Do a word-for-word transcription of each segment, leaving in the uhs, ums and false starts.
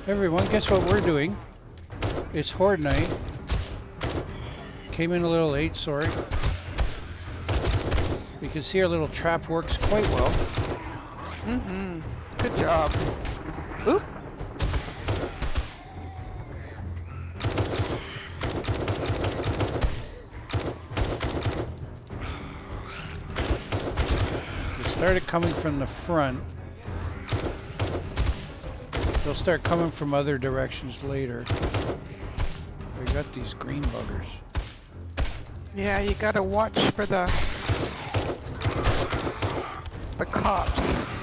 Everyone, guess what we're doing? It's Horde Night. Came in a little late, sorry. You can see our little trap works quite well. Mm-hmm. Good job. Oop. It started coming from the front. They'll start coming from other directions later. We got these green buggers. Yeah, you gotta watch for the the cops.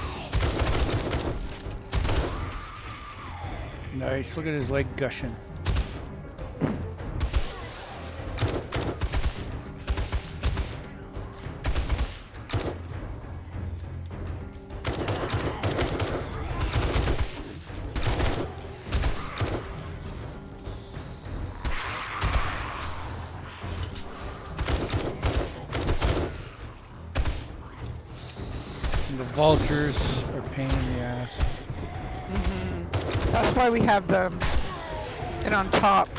Nice, look at his leg gushing. The vultures are a pain in the ass. Mm-hmm. That's why we have the it on top.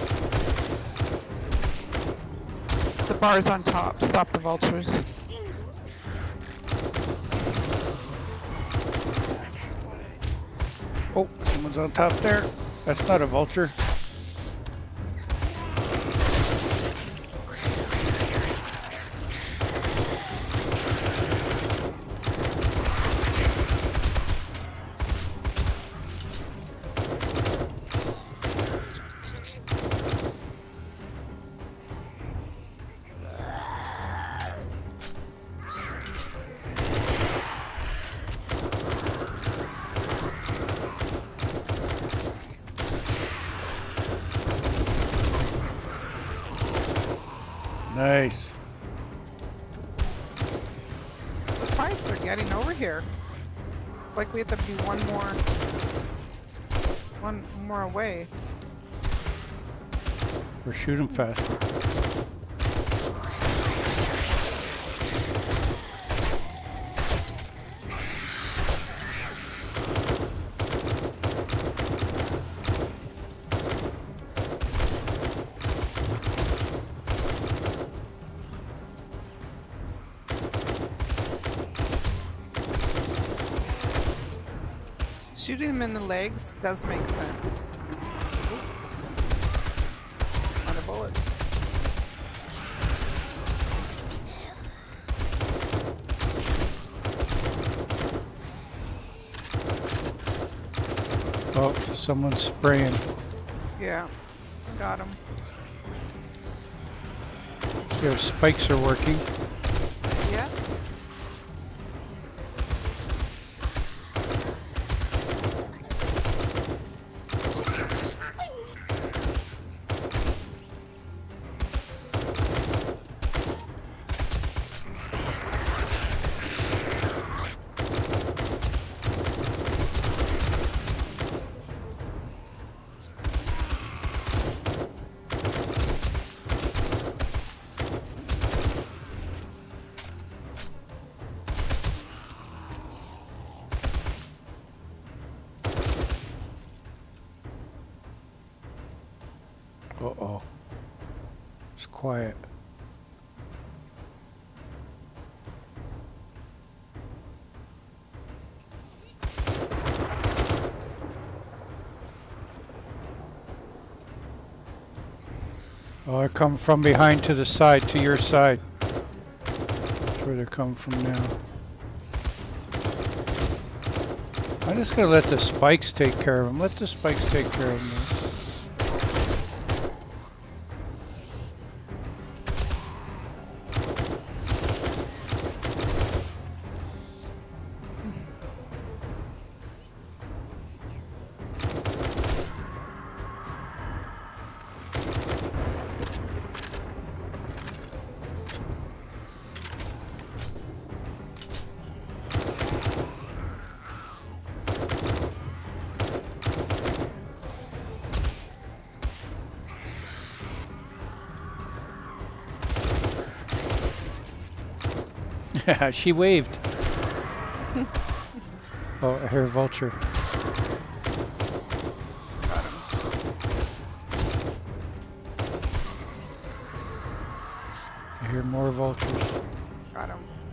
The bars on top stop the vultures. Oh, someone's on top there. That's not a vulture. Nice. I'm surprised they're getting over here. It's like we have to be one more, one more away. Or shoot them faster. Shooting them in the legs does make sense. Out of bullets. Oh, someone's spraying. Yeah, got him. Your spikes are working. Yeah. Uh-oh. It's quiet. Oh, they're coming from behind to the side, to your side. That's where they're coming from now. I'm just gonna let the spikes take care of them. Let the spikes take care of them. She waved. Oh, I hear a vulture. more vultures. Got him.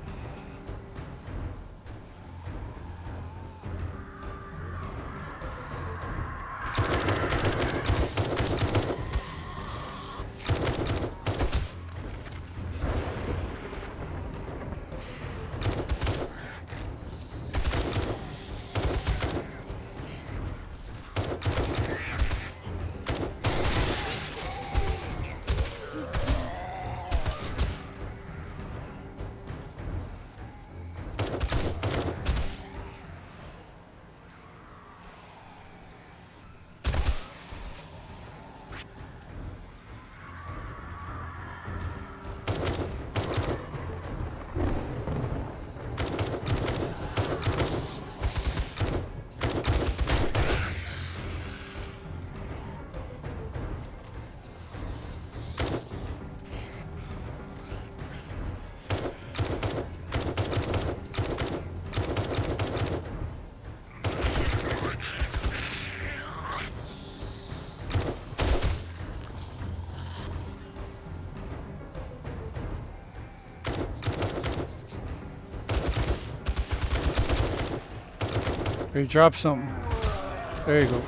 Hey, drop something. There you go.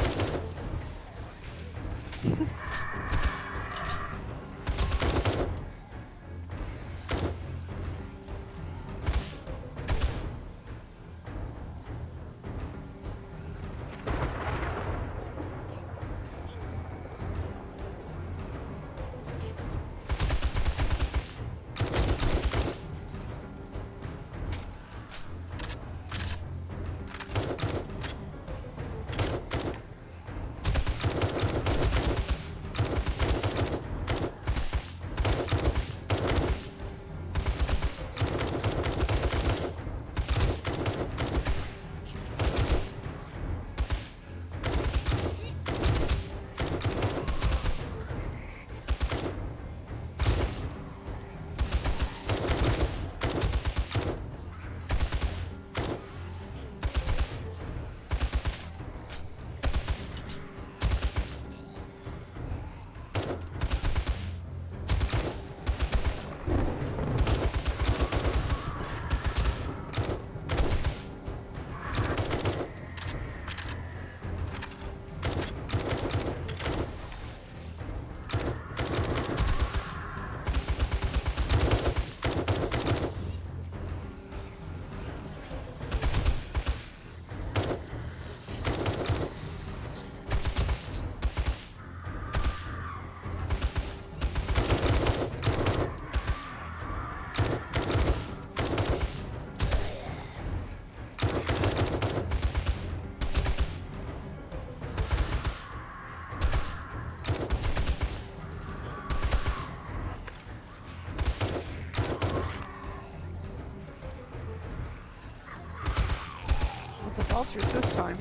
The vultures this time.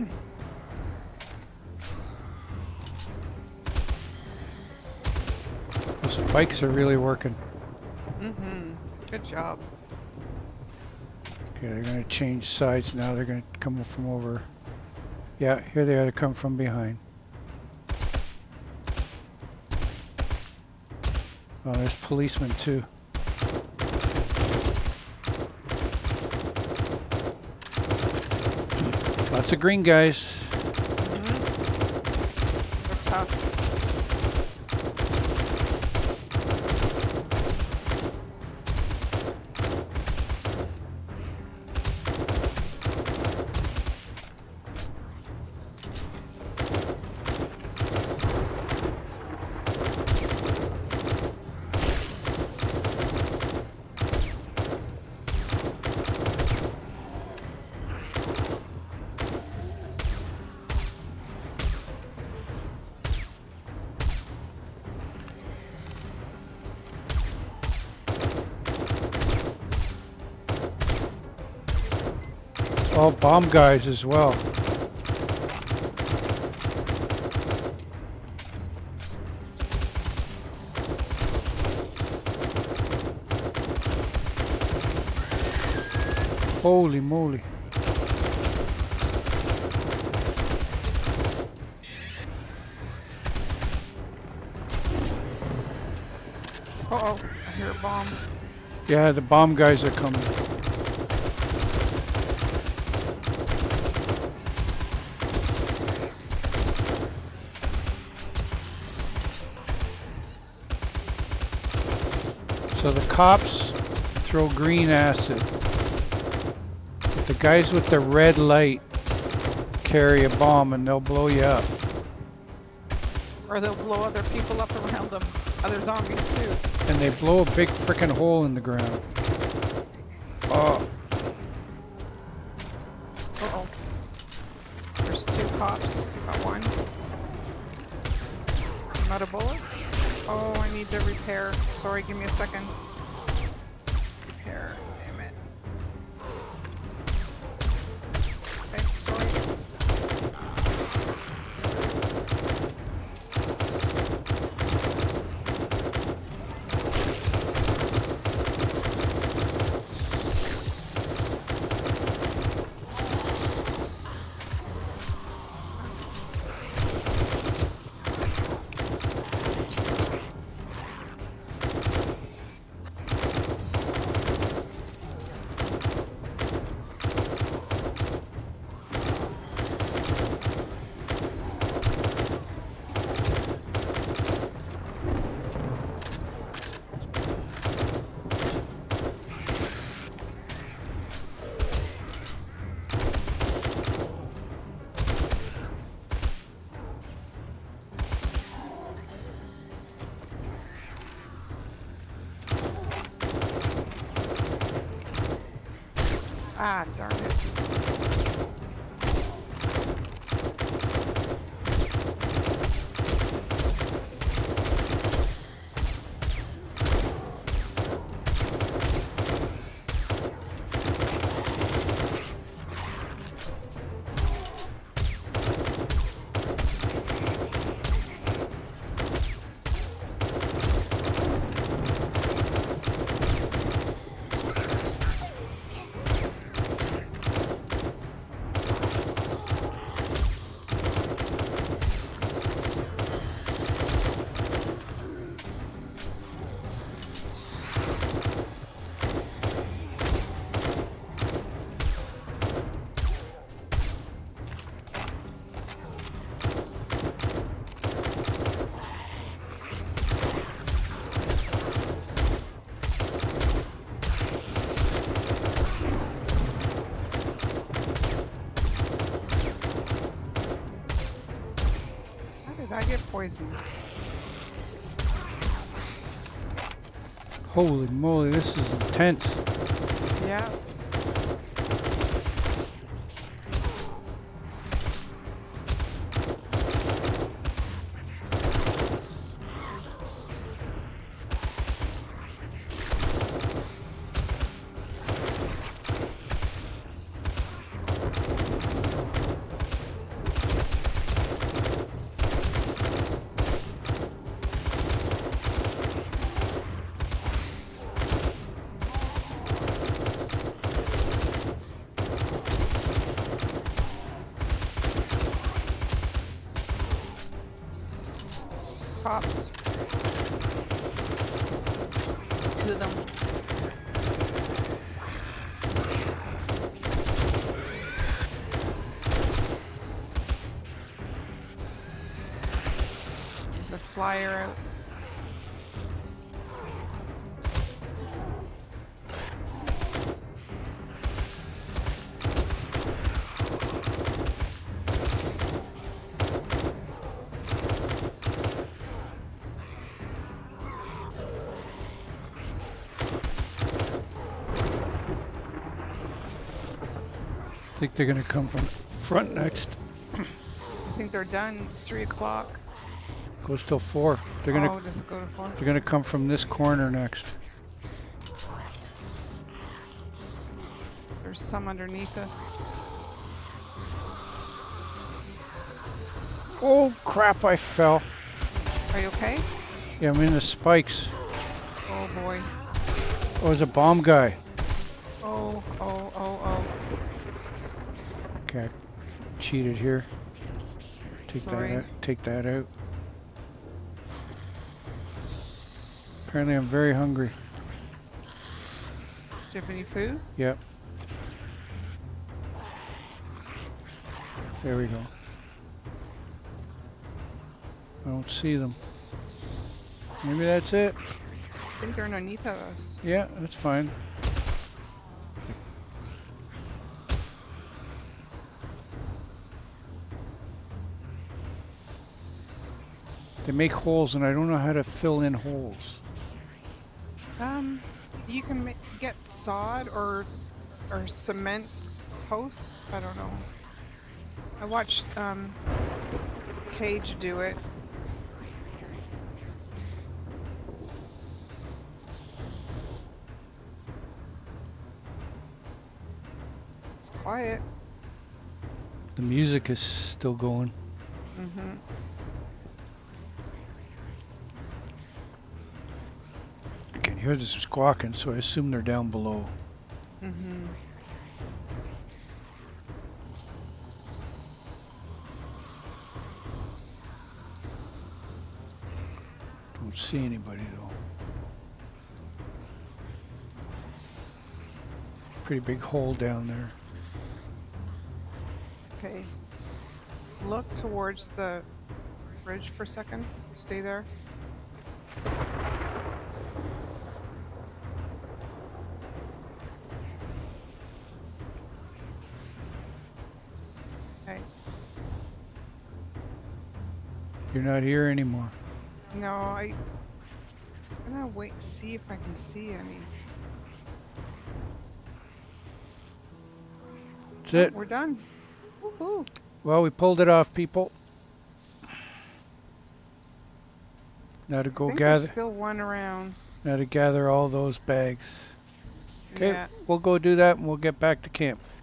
Those spikes are really working. Mm-hmm. Good job. Okay, they're going to change sides now. They're going to come from over. Yeah, here they are. They come from behind. Oh, there's policemen too. Lots of green guys. Mm-hmm. They're tough. All bomb guys as well. Holy moly. Uh-oh. hear a bomb. Yeah, the bomb guys are coming. So the cops throw green acid. But the guys with the red light carry a bomb and they'll blow you up. Or they'll blow other people up around them. Other zombies too. And they blow a big frickin' hole in the ground. Oh. Uh-oh. There's two cops. Got one. I'm out of bullets. Oh, I need to repair. Sorry, give me a second. Repair. Damn it. Okay, sorry. Ah, darn it. I get poisoned. Holy moly, this is intense. Yeah. Cops. Two of them. There's a flyer out. I think they're gonna come from front next. I think they're done. It's three o'clock. Goes till four. They're gonna. Oh, does it go to four? They're gonna come from this corner next. There's some underneath us. Oh crap! I fell. Are you okay? Yeah, I'm in the spikes. Oh boy. Oh, there's a bomb guy. Oh, oh, oh, oh. Okay, I cheated here. Take Sorry. that out. Take that out. Apparently I'm very hungry. you have any food? Yep. There we go. I don't see them. Maybe that's it. I think they're underneath of us. Yeah, that's fine. They make holes and I don't know how to fill in holes. Um, you can ma get sod or or cement posts. I don't know. I watched um, Cage do it. It's quiet. The music is still going. Mm-hmm. I can hear this squawking, so I assume they're down below. Mm-hmm. Don't see anybody though. Pretty big hole down there. Okay. Look towards the bridge for a second. Stay there. Okay. You're not here anymore. No, I. I'm gonna wait and see if I can see any. That's it. We're done. Woohoo! Well, we pulled it off, people. Now to I go think gather. there's still one around. Now to gather all those bags. Okay, Yeah. we'll go do that and we'll get back to camp.